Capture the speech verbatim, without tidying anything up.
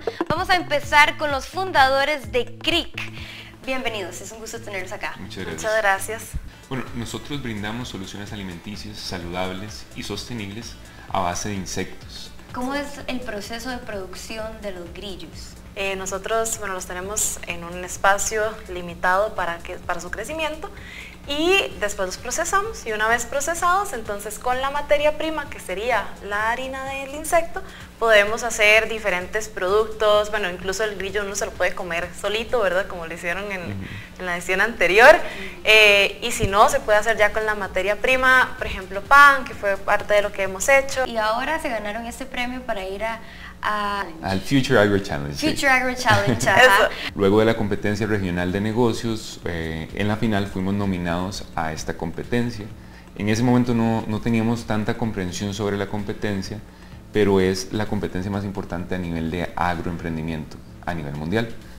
Vamos a empezar con los fundadores de C R I C. Bienvenidos, es un gusto tenerlos acá. Muchas gracias. Muchas gracias. Bueno, nosotros brindamos soluciones alimenticias saludables y sostenibles a base de insectos. ¿Cómo es el proceso de producción de los grillos? Eh, nosotros, bueno, los tenemos en un espacio limitado para, que, para su crecimiento y después los procesamos, y una vez procesados, entonces con la materia prima, que sería la harina del insecto, podemos hacer diferentes productos. Bueno, incluso el grillo uno se lo puede comer solito, ¿verdad? Como lo hicieron en, uh-huh. en la edición anterior, uh-huh. eh, y si no, se puede hacer ya con la materia prima, por ejemplo pan, que fue parte de lo que hemos hecho. Y ahora se ganaron este premio para ir a A al Future Agro Challenge. Future sí. Agro Challenge. Ajá. Luego de la competencia regional de negocios, eh, en la final fuimos nominados a esta competencia. En ese momento no, no teníamos tanta comprensión sobre la competencia, pero es la competencia más importante a nivel de agroemprendimiento a nivel mundial.